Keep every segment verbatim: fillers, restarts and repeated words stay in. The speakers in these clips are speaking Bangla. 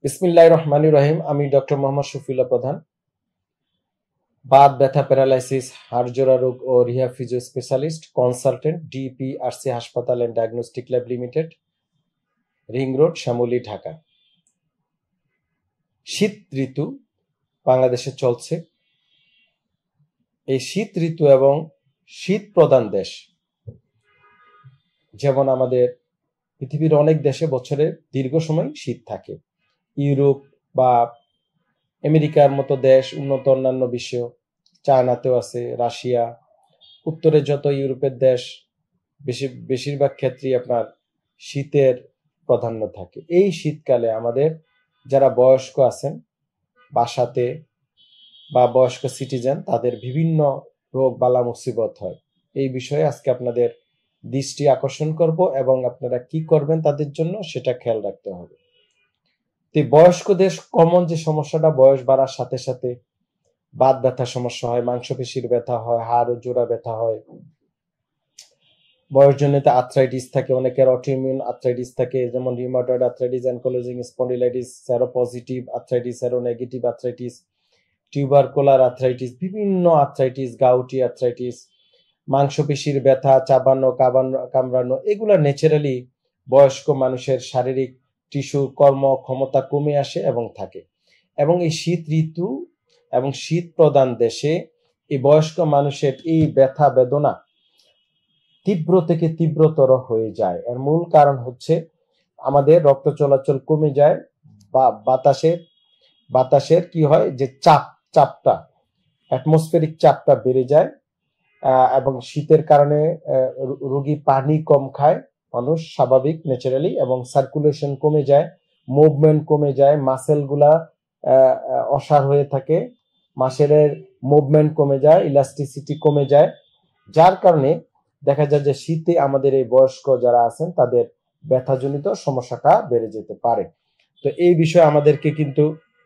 বিসমিল্লাহির রহমানির রহিম। আমি ডক্টর মোহাম্মদ শফিউল্লাহ প্রধান, বাত ব্যথা, প্যারালাইসিস, হাড়জোড়া রোগ ও rehab physio specialist, consultant, DPRC হাসপাতাল and diagnostic lab limited, ring road, Shyamoli, Dhaka. শীত ঋতু বাংলাদেশে চলছে। এই শীত ঋতু এবং শীত প্রধান দেশ, যেমন আমাদের পৃথিবীর অনেক দেশে বছরে দীর্ঘ সময় শীত থাকে। ইউরোপ বা আমেরিকার মতো দেশ, উন্নত অন্যান্য বিশ্ব, চায়নাতেও আছে, রাশিয়া, উত্তরে যত ইউরোপের দেশ, বেশি বেশিরভাগ ক্ষেত্রেই আপনার শীতের প্রাধান্য থাকে। এই শীতকালে আমাদের যারা বয়স্ক আছেন বাসাতে বা বয়স্ক সিটিজেন, তাদের বিভিন্ন রোগ বালা মুসিবত হয়। এই বিষয়ে আজকে আপনাদের দৃষ্টি আকর্ষণ করব এবং আপনারা কি করবেন তাদের জন্য সেটা খেয়াল রাখতে হবে। তো বয়স্কদের কমন যে সমস্যাটা, বয়স বাড়ার সাথে সাথে বাত ব্যথা সমস্যা হয়, মাংসপেশির ব্যথা হয়, হাড় ও জোড়া ব্যথা হয়, বয়সজনিত আর্থ্রাইটিস থাকে, অনেকের অটোইমিউন আর্থ্রাইটিস থাকে, যেমন rheumatoid arthritis, ankylosing spondylitis, seropositive arthritis, seronegative arthritis, tubercular arthritis, বিভিন্ন আর্থ্রাইটিস, গাউটি আর্থ্রাইটিস, মাংসপেশির ব্যথা, চাবানো, কাবানো, কামড়ানো, এগুলা ন্যাচারালি বয়স্ক মানুষের শারীরিক টিস্যু কর্ম ক্ষমতা কমে আসে এবং থাকে। এবং এই শীত ঋতু এবং শীত প্রধান দেশে এই বয়স্ক মানুষের এই ব্যথা বেদনা তীব্র থেকে তীব্রতর হয়ে যায়। এর মূল কারণ হচ্ছে আমাদের রক্ত চলাচল কমে যায়, বা বাতাসের বাতাসের কি হয় যে চাপ চাপটা অ্যাটমসফেরিক চাপটা বেড়ে যায়, এবং শীতের কারণে রোগী পানি কম খায়, মানুষ স্বাভাবিক ন্যাচারালি, এবং সার্কুলেশন কমে যায়, মুভমেন্ট কমে যায়, মাসেল গুলা অসাড় হয়ে থাকে, মাসেলের মুভমেন্ট কমে যায়, ইলাস্টিসিটি কমে যায়, যার কারণে দেখা যায় যে শীতে আমাদের এই বয়স্ক যারা আছেন তাদের ব্যথাজনিত সমস্যাটা বেড়ে যেতে পারে। তো এই বিষয়ে আমাদেরকে কিন্তু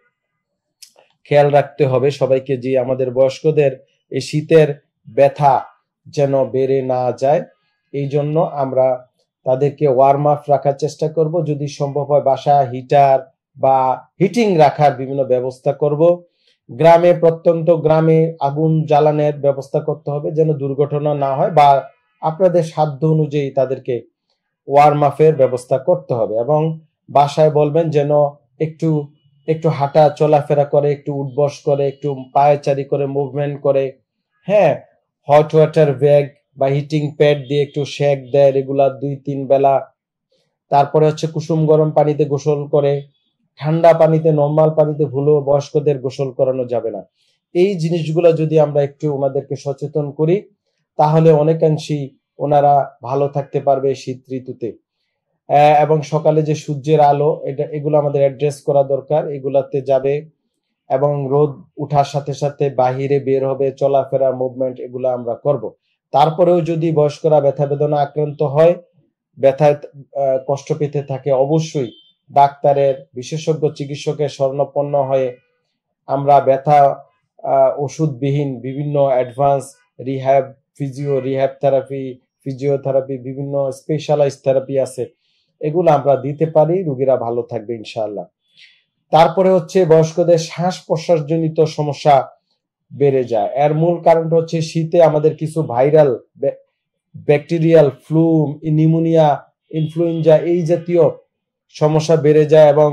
খেয়াল রাখতে হবে সবাইকে, যে আমাদের বয়স্কদের এই শীতের ব্যথা যেন বেড়ে না যায়। এই জন্য আমরা তাদেরকে ওয়ার্ম আপ রাখার চেষ্টা করব, যদি সম্ভব হয় বাসা হিটার বা হিটিং রাখার বিভিন্ন ব্যবস্থা করব। গ্রামে, প্রত্যন্ত গ্রামে আগুন জ্বালানোর ব্যবস্থা করতে হবে যেন দুর্ঘটনা না হয়, বা আপনাদের সাধ্য অনুযায়ী তাদেরকে ওয়ার্ম আপের ব্যবস্থা করতে হবে। এবং বাসায় বলবেন যেন একটু একটু হাঁটা চলাফেরা করে, একটু উঠবস করে, একটু পায়চারি করে, মুভমেন্ট করে, হ্যাঁ, হট ওয়াটার ব্যাগ বা হিটিং প্যাড দিয়ে একটু সেক দেয় রেগুলার দুই তিন বেলা। তারপরে হচ্ছে কুসুম গরম পানিতে গোসল করে, ঠান্ডা পানিতে, নর্মাল পানিতে ভুলেও বয়স্কদের গোসল করানো যাবে না। এই জিনিসগুলো যদি আমরা একটু ওনাদেরকে সচেতন করি তাহলে অনেকাংশেই ওনারা ভালো থাকতে পারবে শীত ঋতুতে। এবং সকালে যে সূর্যের আলো, এটা এগুলো আমাদের অ্যাড্রেস করা দরকার, এগুলাতে যাবে এবং রোদ উঠার সাথে সাথে বাহিরে বের হবে, চলাফেরা, মুভমেন্ট এগুলো আমরা করব। তারপরেও যদি বয়স্করা ব্যথা বেদনা আক্রান্ত হয়, ব্যথায় কষ্ট পেতে থাকে, অবশ্যই ডাক্তারের, বিশেষজ্ঞ চিকিৎসকের শরণাপন্ন হয়ে আমরা ব্যথা ওষুধবিহীন বিভিন্ন advance rehab, physio rehab therapy, physiotherapy, বিভিন্ন স্পেশালাইজ থেরাপি আছে, এগুলো আমরা দিতে পারি, রোগীরা ভালো থাকবে ইনশাআল্লাহ। তারপরে হচ্ছে বয়স্কদের শ্বাস প্রশ্বাস জনিত সমস্যা বেড়ে যায়। এর মূল কারণটা হচ্ছে শীতে আমাদের কিছু viral, bacterial, flu, pneumonia, influenza, এই জাতীয় সমস্যা বেড়ে যায়, এবং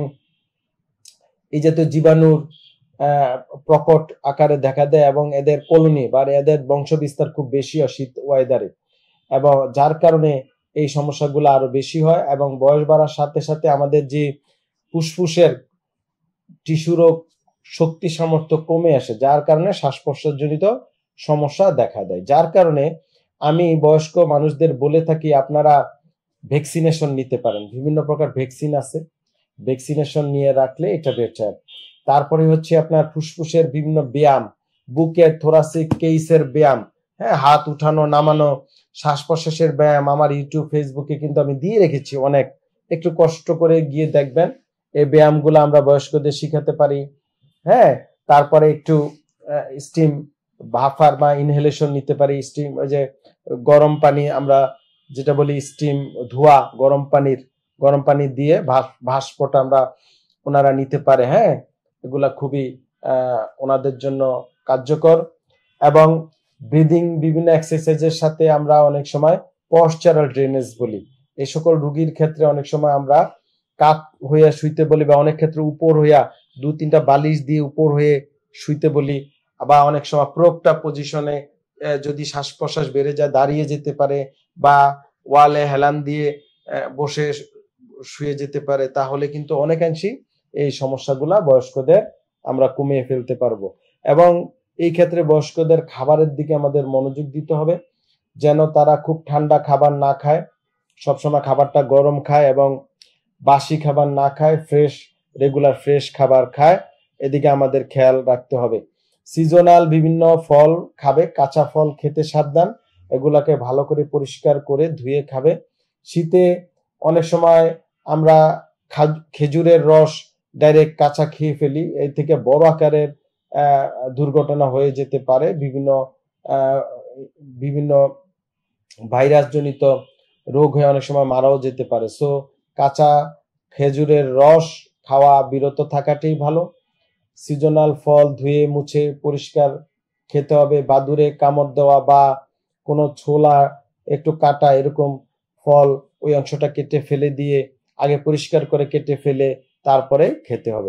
এই জাতীয় জীবাণুর প্রকট আকারে দেখা দেয়, এবং এদের কলোনি বা এদের বংশ বিস্তার খুব বেশি হয় শীত ওয়েদারে, এবং যার কারণে এই সমস্যাগুলো আরো বেশি হয়। এবং বয়স বাড়ার সাথে সাথে আমাদের যে ফুসফুসের টিস্যুরও শক্তি সামর্থ্য কমে আসে, যার কারণে শ্বাস প্রশ্বাস জনিত সমস্যা দেখা দেয়। যার কারণে আমি বয়স্ক মানুষদের বলে থাকি আপনারা ভ্যাকসিনেশন নিতে পারেন, বিভিন্ন প্রকার ভ্যাকসিন আছে, ভ্যাকসিনেশন নিয়ে রাখলে এটা বেটার। তারপরে হচ্ছে আপনার ফুসফুসের বিভিন্ন ব্যায়াম, বুকের থোরাসিক কেসের ব্যায়াম, হ্যাঁ, হাত উঠানো নামানো, শ্বাস প্রশ্বাসের ব্যায়াম আমার ইউটিউব ফেসবুকে কিন্তু আমি দিয়ে রেখেছি অনেক, একটু কষ্ট করে গিয়ে দেখবেন। এই ব্যায়ামগুলো আমরা বয়স্কদের শিখাতে পারি। হ্যাঁ, তারপরে একটু স্টিম ভাফার বা ইনহেলেশন নিতে পারি, স্টিম, ওই যে গরম পানি আমরা যেটা বলি স্টিম ধোয়া, গরম পানির গরম পানি দিয়ে ভাস্পটা আমরা ওনারা নিতে পারে। হ্যাঁ, এগুলা খুবই আহ ওনাদের জন্য কার্যকর। এবং ব্রিদিং বিভিন্ন এক্সারসাইজের সাথে আমরা অনেক সময় পশ্চারাল ড্রেনেজ বলি। এই সকল রোগীর ক্ষেত্রে অনেক সময় আমরা কাত হইয়া শুইতে বলি, বা অনেক ক্ষেত্রে উপর হইয়া দু তিনটা বালিশ দিয়ে উপর হয়ে শুইতে বলি। আবার অনেক সময় প্রোক্টা পজিশনে যদি শ্বাস প্রশ্বাস বেড়ে যায় দাঁড়িয়ে যেতে পারে, বা ওয়ালে হেলান দিয়ে বসে শুয়ে যেতে পারে, তাহলে কিন্তু অনেকাংশেই এই সমস্যাগুলা বয়স্কদের আমরা কমিয়ে ফেলতে পারবো। এবং এই ক্ষেত্রে বয়স্কদের খাবারের দিকে আমাদের মনোযোগ দিতে হবে, যেন তারা খুব ঠান্ডা খাবার না খায়, সবসময় খাবারটা গরম খায় এবং বাসি খাবার না খায়, ফ্রেশ রেগুলার ফ্রেশ খাবার খায়। এদিকে আমাদের খেয়াল রাখতে হবে। সিজনাল বিভিন্ন ফল খাবে, কাঁচা ফল খেতে সাবধান, এগুলাকে ভালো করে পরিষ্কার করে ধুয়ে খাবে। শীতে অনেক সময় আমরা খেজুরের রস ডাইরেক্ট কাঁচা খেয়ে ফেলি, এই থেকে বড় আকারের আহ দুর্ঘটনা হয়ে যেতে পারে। বিভিন্ন আহ বিভিন্ন ভাইরাস জনিত রোগ হয়ে অনেক সময় মারাও যেতে পারে। সো কাঁচা খেজুরের রস খাওয়া বিরত থাকাটাই ভালো। সিজনাল ফল ধুয়ে মুছে পরিষ্কার খেতে হবে। বাদুড়ে কামড় দেওয়া বা কোনো ছোলা একটু কাটা এরকম ফল ওই অংশটা কেটে ফেলে দিয়ে আগে পরিষ্কার করে কেটে ফেলে তারপরে খেতে হবে।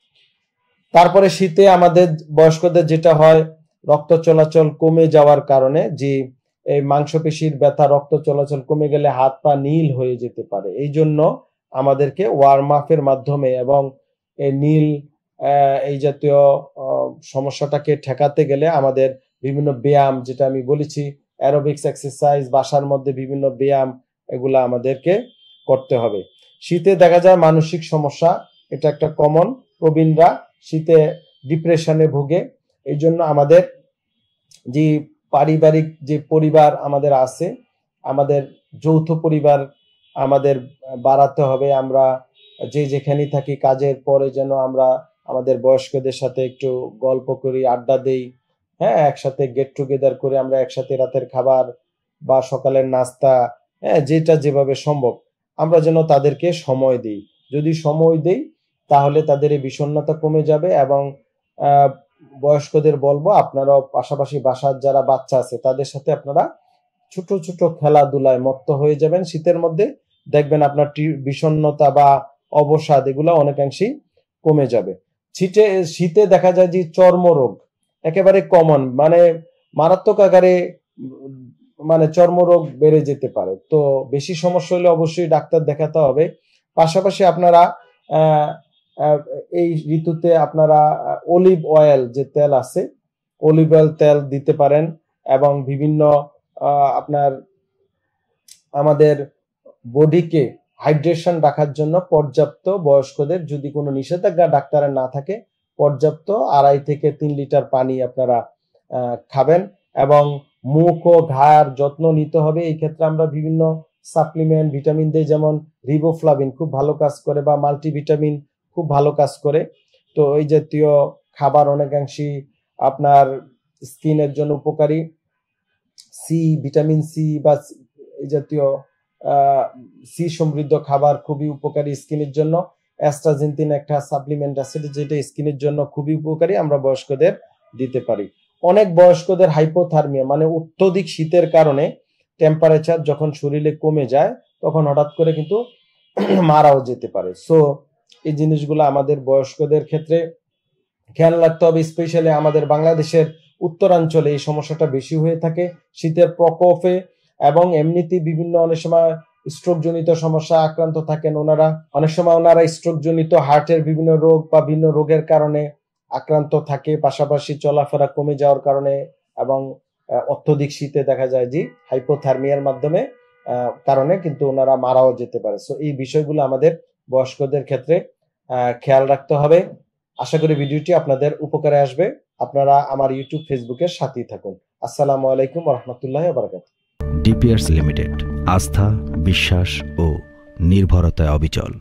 তারপরে শীতে আমাদের বয়স্কদের যেটা হয়, রক্ত চলাচল কমে যাওয়ার কারণে যে এই মাংসপেশির ব্যথা, রক্ত চলাচল কমে গেলে হাত পা নীল হয়ে যেতে পারে। এই জন্য আমাদেরকে ওয়ার্ম আপের মাধ্যমে এবং এই নীল এই জাতীয় সমস্যাটাকে ঠেকাতে গেলে আমাদের বিভিন্ন ব্যায়াম, যেটা আমি বলেছি অ্যারোবিক্স এক্সারসাইজ, বাসার মধ্যে বিভিন্ন ব্যায়াম, এগুলা আমাদেরকে করতে হবে। শীতে দেখা যায় মানসিক সমস্যা, এটা একটা কমন। প্রবীণরা শীতে ডিপ্রেশনে ভোগে। এই জন্য আমাদের যে পারিবারিক যে পরিবার আমাদের আছে, আমাদের যৌথ পরিবার আমাদের বাড়াতে হবে। আমরা যে যেখানে থাকি কাজের পরে যেন আমরা আমাদের বয়স্কদের সাথে একটু গল্প করি, আড্ডা দেই। হ্যাঁ, একসাথে গেট টুগেদার করে আমরা একসাথে রাতের খাবার বা সকালের নাস্তা, হ্যাঁ, যেটা যেভাবে সম্ভব আমরা যেন তাদেরকে সময় দিই। যদি সময় দেই তাহলে তাদের এই বিষণ্ণতা কমে যাবে। এবং আহ বয়স্কদের বলবো, আপনারাও পাশাপাশি বাসার যারা বাচ্চা আছে তাদের সাথে আপনারা ছোট ছোট খেলাধুলায় মত্ত হয়ে যাবেন। শীতের মধ্যে দেখবেন আপনার বিষণ্ণতা বা অবসাদ এগুলা অনেকাংশেই কমে যাবে। শীতে শীতে দেখা যায় যে চর্মরোগ একেবারে কমন, মানে মারাত্মক আকারে মানে চর্মরোগ বেড়ে যেতে পারে। তো বেশি সমস্যা হলে অবশ্যই ডাক্তার দেখাতে হবে। পাশাপাশি আপনারা আহ এই ঋতুতে আপনারা অলিভ অয়েল যে তেল আছে, অলিভ অয়েল তেল দিতে পারেন। এবং বিভিন্ন আপনার আমাদের বডিকে হাইড্রেশন রাখার জন্য পর্যাপ্ত, বয়স্কদের যদি কোনো নিষেধাজ্ঞা ডাক্তারের না থাকে, পর্যাপ্ত আড়াই থেকে তিন লিটার পানি আপনারা খাবেন। এবং মুখ ও ঘাড় যত্ন নিতে হবে। এই ক্ষেত্রে আমরা বিভিন্ন সাপ্লিমেন্ট, ভিটামিন দিই, যেমন রিবোফ্লাভিন খুব ভালো কাজ করে, বা মাল্টিভিটামিন খুব ভালো কাজ করে। তো এই জাতীয় খাবার অনেকাংশেই আপনার স্কিনের জন্য উপকারী। সি ভিটামিন সি বা এই জাতীয় আহ সি সমৃদ্ধ খাবার খুবই উপকারী স্কিনের জন্য। অ্যাস্ট্রাজেন্থিন একটা সাপ্লিমেন্ট আছে যেটা স্কিনের জন্য খুবই উপকারী, আমরা বয়স্কদের দিতে পারি। অনেক বয়স্কদের হাইপোথার্মিয়া, মানে অত্যধিক শীতের কারণে টেম্পারেচার যখন শরীরে কমে যায় তখন হঠাৎ করে কিন্তু মারাও যেতে পারে। সো এই জিনিসগুলো আমাদের বয়স্কদের ক্ষেত্রে খেয়াল রাখতে হবে। স্পেশালি আমাদের বাংলাদেশের উত্তরাঞ্চলে এই সমস্যাটা বেশি হয়ে থাকে শীতের প্রকোপে। এবং এমনিতে বিভিন্ন অনেক সময় স্ট্রোক জনিত সমস্যা আক্রান্ত থাকেন ওনারা। অনেক সময় ওনারা স্ট্রোক জনিত হার্টের বিভিন্ন রোগ বা বিভিন্ন রোগের কারণে আক্রান্ত থাকে, পাশাপাশি চলাফেরা কমে যাওয়ার কারণে। এবং অত্যধিক শীতে দেখা যায় যে হাইপোথার্মিয়ার মাধ্যমে কারণে কিন্তু ওনারা মারাও যেতে পারে। সো এই বিষয়গুলো আমাদের বয়স্কদের ক্ষেত্রে খেয়াল রাখতে হবে। আশা করি ভিডিওটি আপনাদের উপকারে আসবে। আপনারা আমার ইউটিউব, ফেসবুকের সাথেই থাকুন। আসসালামু আলাইকুম ওয়া রাহমাতুল্লাহি ওয়া বারাকাতুহু। ডিপিআরস লিমিটেড, আস্থা, বিশ্বাস ও নির্ভরতায় অবিচল।